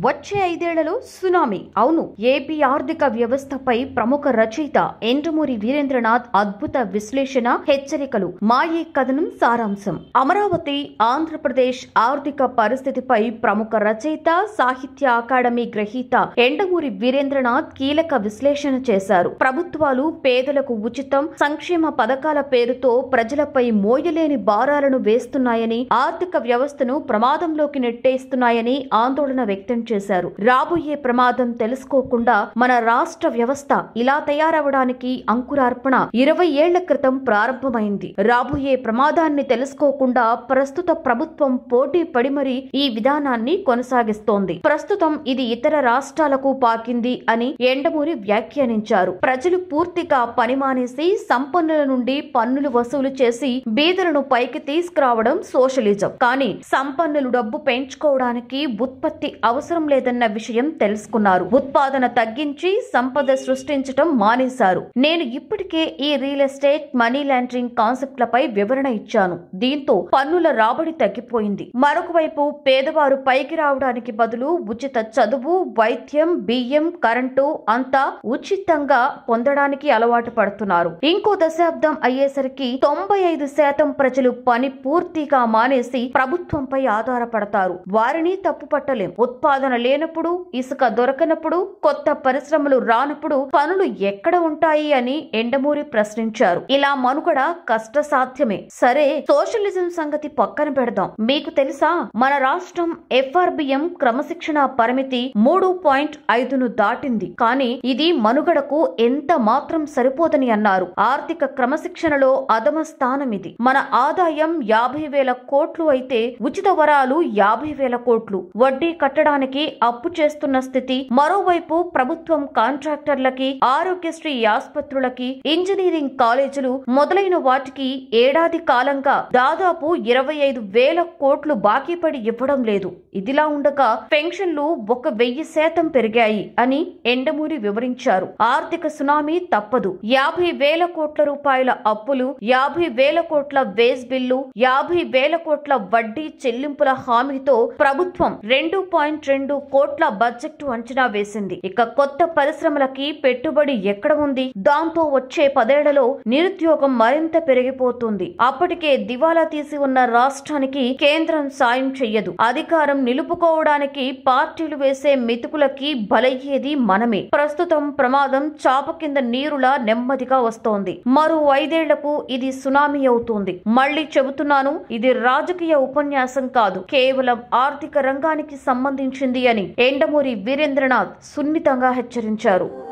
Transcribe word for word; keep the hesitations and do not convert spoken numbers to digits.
వచ్చే ఐదేళ్లలో సునామీ. అవును, ఏపీ ఆర్థిక వ్యవస్థపై ప్రముఖ రచయిత యandamuri వీరేంద్రనాథ్ అద్భుత విశ్లేషణ, హెచ్చరికలు. మా ఈ కథనం సారాంశం. అమరావతి ఆంధ్రప్రదేశ్ ఆర్థిక పరిస్థితిపై ప్రముఖ రచయిత, సాహిత్య అకాడమీ గ్రహీత యandamuri వీరేంద్రనాథ్ కీలక విశ్లేషణ చేశారు. ప్రభుత్వాలు పేదలకు ఉచితం, సంక్షేమ పథకాల పేరుతో ప్రజలపై మోయలేని భారాలను వేస్తున్నాయని, ఆర్థిక వ్యవస్థను ప్రమాదంలోకి నెట్టేస్తున్నాయని ఆందోళన వ్యక్తం చేశారు. రాబోయే ప్రమాదం తెలుసుకోకుండా మన రాష్ట్ర వ్యవస్థ ఇలా తయారవడానికి అంకురార్పణ ఇరవై ఏళ్ల క్రితం ప్రారంభమైంది. రాబోయే ప్రమాదాన్ని తెలుసుకోకుండా ప్రస్తుత ప్రభుత్వం పోటీ పడి మరీ ఈ విధానాన్ని కొనసాగిస్తోంది. ప్రస్తుతం ఇది ఇతర రాష్ట్రాలకు పాకింది అని యandamuri వ్యాఖ్యానించారు. ప్రజలు పూర్తిగా పని మానేసి సంపన్నుల నుండి పన్నులు వసూలు చేసి బీదలను పైకి తీసుకురావడం సోషలిజం. కానీ సంపన్నులు డబ్బు పెంచుకోవడానికి ఉత్పత్తి అవసరం లేదన్న విషయం తెలుసుకున్నారు. ఉత్పాదన తగ్గించి సంపద సృష్టించటం మానేశారు. నేను ఇప్పటికే ఈ రియల్ ఎస్టేట్, మనీ లాండరింగ్ కాన్సెప్ట్లపై వివరణ ఇచ్చాను. దీంతో పన్నుల రాబడి తగ్గిపోయింది. మరొక వైపు పేదవారు పైకి రావడానికి బదులు ఉచిత చదువు, వైద్యం, బియ్యం, కరెంటు అంతా ఉచితంగా పొందడానికి అలవాటు పడుతున్నారు. ఇంకో దశాబ్దం అయ్యేసరికి తొంభై ఐదు శాతం ప్రజలు పని పూర్తిగా మానేసి ప్రభుత్వంపై ఆధారపడతారు. వారిని తప్పు పట్టలేం. ఉత్పాదన లేనప్పుడు, ఇసుక దొరకనప్పుడు, కొత్త పరిశ్రమలు రానప్పుడు పనులు ఎక్కడ ఉంటాయి అని యandamuri ప్రశ్నించారు. ఇలా మనుగడ కష్టసాధ్యమే. సరే, సోషలిజం సంగతి పక్కన పెడదాం. మీకు తెలుసా, మన రాష్ట్రం ఎఫ్ఆర్బిఎం క్రమశిక్షణ పరిమితి మూడు పాయింట్ ఐదును దాటింది. కానీ ఇది మనుగడకు ఎంత మాత్రం సరిపోదని అన్నారు. ఆర్థిక క్రమశిక్షణలో అధమ స్థానం ఇది. మన ఆదాయం యాభై వేల కోట్లు అయితే ఉచిత వరాలు యాభై వేల కోట్లు. వడ్డీ కట్టడానికి అప్పు చేస్తున్న స్థితి. మరోవైపు ప్రభుత్వం కాంట్రాక్టర్లకి, ఆరోగ్యశ్రీ ఆసుపత్రులకి, ఇంజనీరింగ్ కాలేజీలు మొదలైన వాటికి ఏడాది కాలంగా దాదాపు ఇరవై ఐదు వేల కోట్లు బాకీ పడి ఇవ్వడం లేదు. ఇదిలా ఉండగా పెన్షన్లు ఒక వెయ్యి శాతం పెరిగాయి అని యandamuri వివరించారు. ఆర్థిక సునామీ తప్పదు. యాభై వేల కోట్ల రూపాయల అప్పులు, యాభై వేల కోట్ల వేజ్ బిల్లు, యాభై వేల కోట్ల వడ్డీ చెల్లింపుల హామీతో ప్రభుత్వం రెండు పాయింట్ రెండు కోట్ల బడ్జెట్ అంచనా వేసింది. ఇక కొత్త పరిశ్రమలకి పెట్టుబడి ఎక్కడ ఉంది? దాంతో వచ్చే పదేళ్లలో నిరుద్యోగం మరింత పెరిగిపోతుంది. అప్పటికే దివాలా తీసి ఉన్న రాష్ట్రానికి కేంద్రం సాయం చెయ్యదు. అధికారం నిలుపుకోవడానికి పార్టీలు వేసే మెతుకులకి బలయ్యేది మనమే. ప్రస్తుతం ప్రమాదం చాప కింద నీరులా నెమ్మదిగా వస్తోంది. మరో ఐదేళ్లకు ఇది సునామీ అవుతుంది. మళ్లీ చెబుతున్నాను, ఇది రాజకీయ ఉపన్యాసం కాదు, కేవలం ఆర్థిక రంగానికి సంబంధించింది అని యandamuri వీరేంద్రనాథ్ సున్నితంగా హెచ్చరించారు.